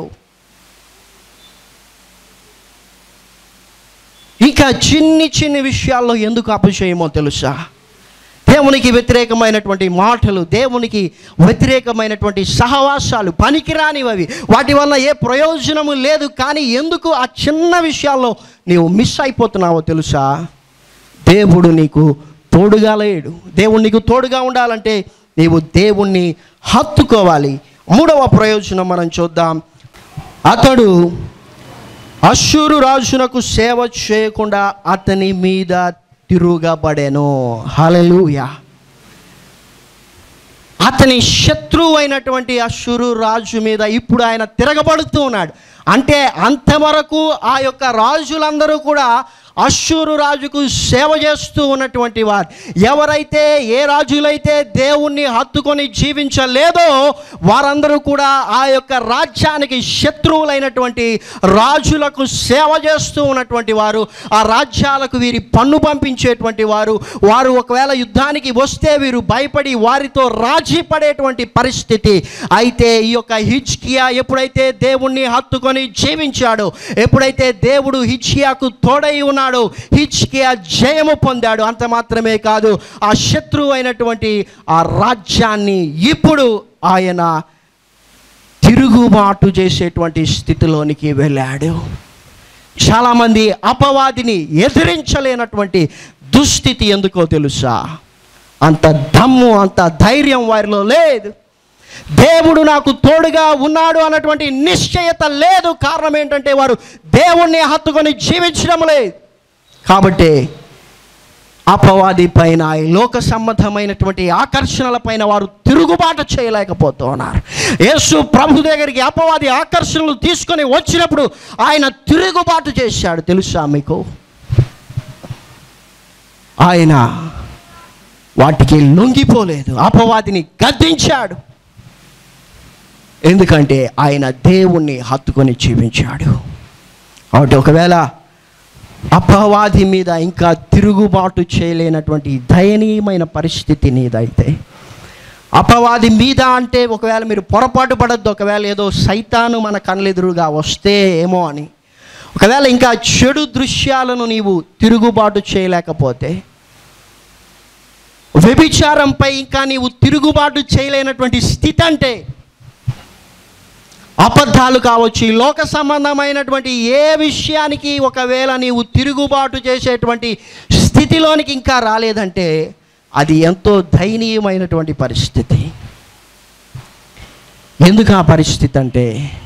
ఇంకా చిన్ని విషయాల్లో ఎందుకు అపజయమో తెలుసా? దేవునికి వ్యతిరేకమైనటువంటి మాటలు, దేవునికి వ్యతిరేకమైనటువంటి సహవాసాలు పనికిరానివి, వాటి వల్ల ఏ ప్రయోజనము లేదు. కానీ ఎందుకు ఆ చిన్న విషయాల్లో నీవు మిస్ అయిపోతున్నావో తెలుసా? దేవుడు నీకు తోడుగా లేడు. దేవుడు నీకు తోడుగా ఉండాలంటే నీవు దేవుణ్ణి హత్తుకోవాలి, మూడవ ప్రయోజనం మనం చూద్దాం. అతడు అష్షూరు రాజునకు సేవ చేయకుండా అతని మీద తిరుగబడెను. హల్లెలూయా. అతని శత్రువు అయినటువంటి అష్షూరు రాజు మీద ఇప్పుడు ఆయన తిరగబడుతూ ఉన్నాడు. అంటే అంతవరకు ఆ యొక్క రాజులందరూ కూడా అష్షూరు రాజుకు సేవ చేస్తూ ఉన్నటువంటి వారు. ఎవరైతే ఏ రాజులైతే దేవుణ్ణి హత్తుకొని జీవించలేదో వారందరూ కూడా ఆ యొక్క రాజ్యానికి శత్రువులైనటువంటి రాజులకు సేవ చేస్తూ ఉన్నటువంటి వారు. ఆ రాజ్యాలకు వీరి పన్ను పంపించేటువంటి వారు. వారు ఒకవేళ యుద్ధానికి వస్తే వీరు భయపడి వారితో రాజీ పడేటువంటి పరిస్థితి. అయితే ఈ యొక్క హిజ్కియా ఎప్పుడైతే దేవుణ్ణి హత్తుకొని జీవించాడో, ఎప్పుడైతే దేవుడు హిజ్కియాకు తోడై ఉన్నాడు, హిజ్కియా జయము పొందాడు. అంత మాత్రమే కాదు, ఆ శత్రువు అయినటువంటి ఆ రాజ్యాన్ని ఇప్పుడు ఆయన తిరుగుబాటు చేసేటువంటి స్థితిలోనికి వెళ్ళాడు. చాలామంది అపవాదిని ఎదిరించలేనటువంటి దుస్థితి ఎందుకో తెలుసా? అంత దమ్ము, అంత ధైర్యం వారిలో లేదు. దేవుడు నాకు తోడుగా ఉన్నాడు అన్నటువంటి నిశ్చయత లేదు. కారణం ఏంటంటే వారు దేవుణ్ణి హత్తుకొని జీవించడం లేదు. కాబట్టి అపవాది పైన, లోక సంబంధమైనటువంటి ఆకర్షణల పైన వారు తిరుగుబాటు చేయలేకపోతూ ఉన్నారు. యేసు ప్రభు దగ్గరికి అపవాది ఆకర్షణలు తీసుకొని వచ్చినప్పుడు ఆయన తిరుగుబాటు చేశాడు. తెలుసా మీకు? ఆయన వాటికి లొంగిపోలేదు, అపవాదిని గద్దించాడు. ఎందుకంటే ఆయన దేవుణ్ణి హత్తుకొని జీవించాడు. కాబట్టి ఒకవేళ అపవాది మీద ఇంకా తిరుగుబాటు చేయలేనటువంటి దయనీయమైన పరిస్థితి నీదైతే, అపవాది మీద అంటే ఒకవేళ మీరు పొరపాటు పడద్దు. ఒకవేళ ఏదో సైతాను మన కళ్ళెదురుగా వస్తే ఏమో అని, ఒకవేళ ఇంకా చెడు దృశ్యాలను నీవు తిరుగుబాటు చేయలేకపోతే, వ్యభిచారంపై ఇంకా నీవు తిరుగుబాటు చేయలేనటువంటి స్థితి అంటే, అబద్ధాలు కావచ్చు, లోక సంబంధమైనటువంటి ఏ విషయానికి ఒకవేళ నీవు తిరుగుబాటు చేసేటువంటి స్థితిలోనికి ఇంకా రాలేదంటే అది ఎంతో దయనీయమైనటువంటి పరిస్థితి. ఎందుకు ఆ పరిస్థితి అంటే,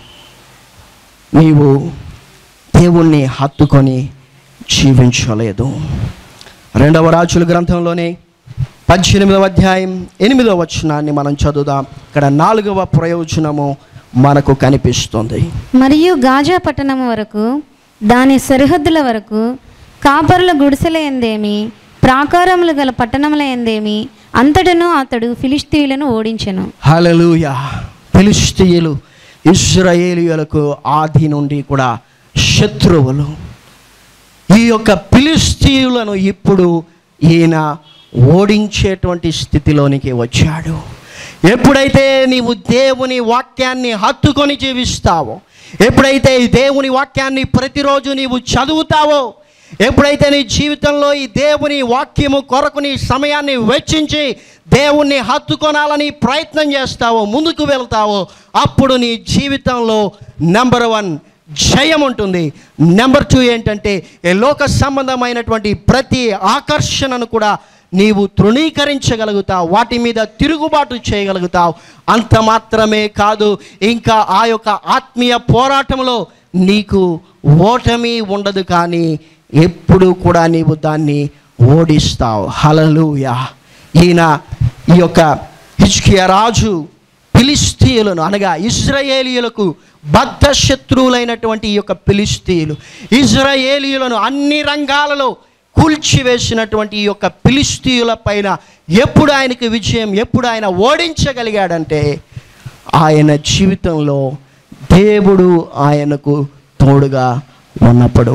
నీవు దేవుణ్ణి హత్తుకొని జీవించలేదు. 2వ రాజుల గ్రంథంలోనే 18వ అధ్యాయం 8వ వచనాన్ని మనం చదువుదాం. ఇక్కడ 4వ ప్రయోజనము మనకు కనిపిస్తుంది. మరియు గాజా పట్టణం వరకు, దాని సరిహద్దుల వరకు, కాపరుల గుడిసెల యందేమి, ప్రాకారములు గల పట్టణముల యందేమి, అంతటను అతడు ఫిలిష్తీయులను ఓడించెను. హల్లెలూయా. ఫిలిష్తీయులు ఇశ్రాయేలీయులకు ఆది నుండి కూడా శత్రువులు. ఈ యొక్క ఫిలిష్తీయులను ఇప్పుడు ఈయన ఓడించేటువంటి స్థితిలోనికి వచ్చాడు. ఎప్పుడైతే నీవు దేవుని వాక్యాన్ని హత్తుకొని జీవిస్తావో, ఎప్పుడైతే ఈ దేవుని వాక్యాన్ని ప్రతిరోజు నీవు చదువుతావో, ఎప్పుడైతే నీ జీవితంలో ఈ దేవుని వాక్యము కొరకు నీ సమయాన్ని వెచ్చించి దేవుణ్ణి హత్తుకొనాలని ప్రయత్నం చేస్తావో, ముందుకు వెళ్తావో, అప్పుడు నీ జీవితంలో నెంబర్ 1 జయం ఉంటుంది. నెంబర్ 2 ఏంటంటే, ఈ లోక సంబంధమైనటువంటి ప్రతి ఆకర్షణను కూడా నీవు తృణీకరించగలుగుతావు, వాటి మీద తిరుగుబాటు చేయగలుగుతావు. అంత మాత్రమే కాదు, ఇంకా ఆ యొక్క ఆత్మీయ పోరాటంలో నీకు ఓటమి ఉండదు, కానీ ఎప్పుడు కూడా నీవు దాన్ని ఓడిస్తావు. హల్లెలూయా. ఈయన ఈ యొక్క హిజ్కియా రాజు ఫిలిష్తీయులను, అనగా ఇశ్రాయేలీయులకు బద్ధ శత్రువులైనటువంటి ఈ యొక్క ఫిలిష్తీయులు, ఇశ్రాయేలీయులను అన్ని రంగాలలో కూల్చివేసినటువంటి ఈ యొక్క ఫిలిష్తీయుల పైన ఎప్పుడు ఆయనకి విజయం, ఎప్పుడు ఆయన ఓడించగలిగాడంటే, ఆయన జీవితంలో దేవుడు ఆయనకు తోడుగా ఉన్నప్పుడు.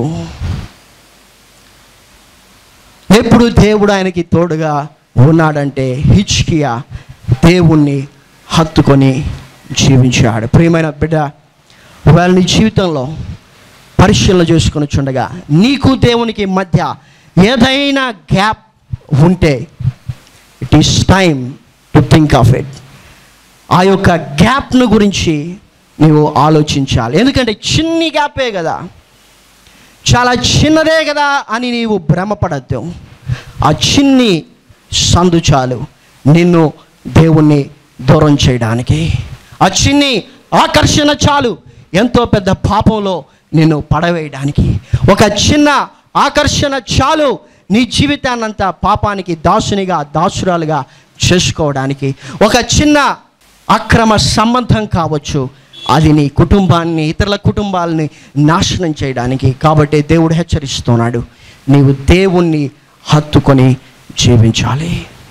ఎప్పుడు దేవుడు ఆయనకి తోడుగా ఉన్నాడంటే, హిజ్కియా దేవుణ్ణి హత్తుకొని జీవించాడు. ప్రియమైన బిడ్డ, ఒకవేళ నీ జీవితంలో పరిశీలన చేసుకొని చుండగా నీకు దేవునికి మధ్య ఏదైనా గ్యాప్ ఉంటే, it is time to think of it. ఆ యొక్క గ్యాప్ను గురించి నీవు ఆలోచించాలి. ఎందుకంటే చిన్ని గ్యాపే కదా, చాలా చిన్నదే కదా అని నీవు భ్రమపడద్దు. ఆ చిన్ని సందు చాలు నిన్ను దేవుణ్ణి దూరం చేయడానికి. ఆ చిన్ని ఆకర్షణ చాలు ఎంతో పెద్ద పాపంలో నిన్ను పడవేయడానికి. ఒక చిన్న ఆకర్షణ చాలు నీ జీవితాన్నంతా పాపానికి దాసురాలుగా చేసుకోవడానికి. ఒక చిన్న అక్రమ సంబంధం కావచ్చు, అది నీ కుటుంబాన్ని, ఇతరుల కుటుంబాలని నాశనం చేయడానికి. కాబట్టి దేవుడు హెచ్చరిస్తున్నాడు, నీవు దేవుణ్ణి హత్తుకొని జీవించాలి.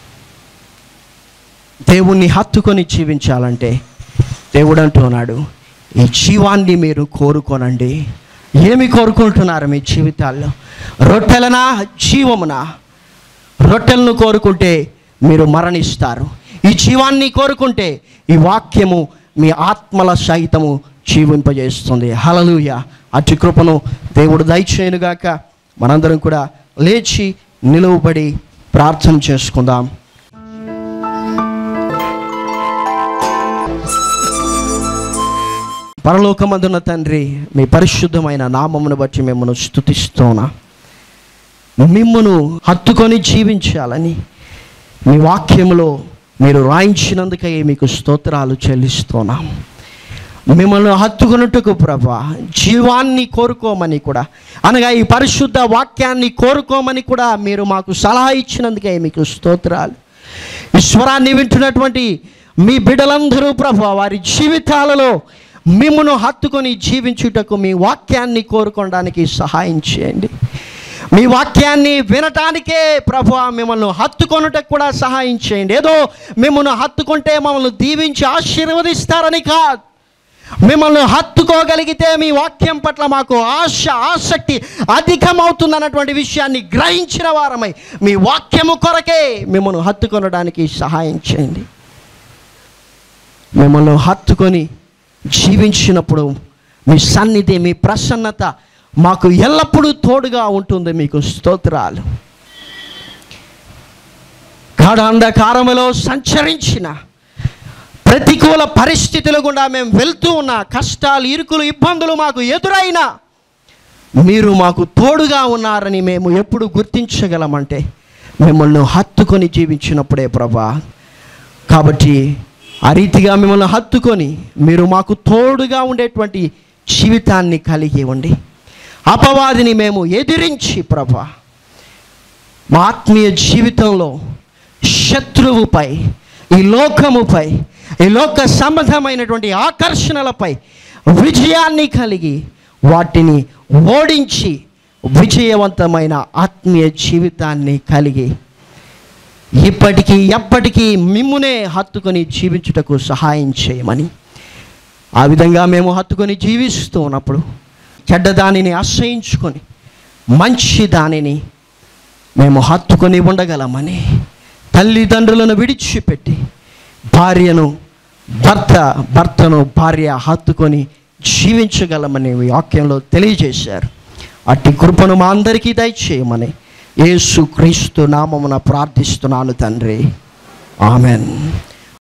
దేవుణ్ణి హత్తుకొని జీవించాలంటే దేవుడు అంటున్నాడు, ఈ జీవాన్ని మీరు కోరుకోనండి. ఏమి కోరుకుంటున్నారు మీ జీవితాల్లో? రొట్టెలనా, జీవమునా? రొట్టెలను కోరుకుంటే మీరు మరణిస్తారు. ఈ జీవాన్ని కోరుకుంటే ఈ వాక్యము మీ ఆత్మల సహితము జీవింపజేస్తుంది. హల్లెలూయా. అట్టి కృపను దేవుడు దయచేయునుగాక. మనందరం కూడా లేచి నిలువబడి ప్రార్థన చేసుకుందాం. పరలోకమందున్న తండ్రి, మీ పరిశుద్ధమైన నామమును బట్టి మిమ్మల్ని స్తుతిస్తున్నా. మిమ్మును హత్తుకొని జీవించాలని మీ వాక్యములో మీరు రాయించినందుకే మీకు స్తోత్రాలు చెల్లిస్తున్నాం. మిమ్మల్ని హత్తుకున్నట్టుకు ప్రభా జీవాన్ని కోరుకోమని కూడా, అనగా ఈ పరిశుద్ధ వాక్యాన్ని కోరుకోమని కూడా మీరు మాకు సలహా ఇచ్చినందుకే మీకు స్తోత్రాలు. ఈ స్వరాన్ని వింటున్నటువంటి మీ బిడ్డలందరూ ప్రభా వారి జీవితాలలో మిమ్మును హత్తుకొని జీవించుటకు మీ వాక్యాన్ని కోరుకోవడానికి సహాయం చేయండి. మీ వాక్యాన్ని వినటానికే ప్రభువా మిమ్మల్ని హత్తుకొనుటకు కూడా సహాయం చేయండి. ఏదో మిమ్మల్ని హత్తుకుంటే మమ్మల్ని దీవించి ఆశీర్వదిస్తారని కాదు, మిమ్మల్ని హత్తుకోగలిగితే మీ వాక్యం పట్ల మాకు ఆసక్తి అధికమవుతుందన్నటువంటి విషయాన్ని గ్రహించిన వారమై మీ వాక్యము కొరకే మిమ్మల్ని హత్తుకొనడానికి సహాయం చేయండి. మిమ్మల్ని హత్తుకొని జీవించినప్పుడు మీ సన్నిధి, మీ ప్రసన్నత మాకు ఎల్లప్పుడూ తోడుగా ఉంటుంది. మీకు స్తోత్రాలు. గాఢ అంధకారములో సంచరించిన, ప్రతికూల పరిస్థితుల గుండా మేము వెళ్తూ ఉన్న, కష్టాలు, ఇరుకులు, ఇబ్బందులు మాకు ఎదురైనా మీరు మాకు తోడుగా ఉన్నారని మేము ఎప్పుడు గుర్తించగలమంటే మిమ్మల్ని హత్తుకొని జీవించినప్పుడే ప్రభా. కాబట్టి ఆ రీతిగా మిమ్మల్ని హత్తుకొని మీరు మాకు తోడుగా ఉండేటువంటి జీవితాన్ని కలిగి ఉండి అపవాదిని మేము ఎదిరించి ప్రభా మా ఆత్మీయ జీవితంలో శత్రువుపై, ఈ లోకముపై, ఈ లోక సంబంధమైనటువంటి ఆకర్షణలపై విజయాన్ని కలిగి వాటిని ఓడించి విజయవంతమైన ఆత్మీయ జీవితాన్ని కలిగి ఇప్పటికీ ఎప్పటికీ మిమ్మునే హత్తుకొని జీవించుటకు సహాయం చేయమని, ఆ విధంగా మేము హత్తుకొని జీవిస్తూ ఉన్నప్పుడు చెడ్డదానిని ఆశ్రయించుకొని మంచి దానిని మేము హత్తుకొని ఉండగలమని, తల్లిదండ్రులను విడిచిపెట్టి భర్తను భార్య హత్తుకొని జీవించగలమని వాక్యంలో తెలియజేశారు. అట్టి కృపను మా అందరికీ దయచేయమని యేసుక్రీస్తు నామమున ప్రార్థిస్తున్నాను తండ్రి. ఆమెన్.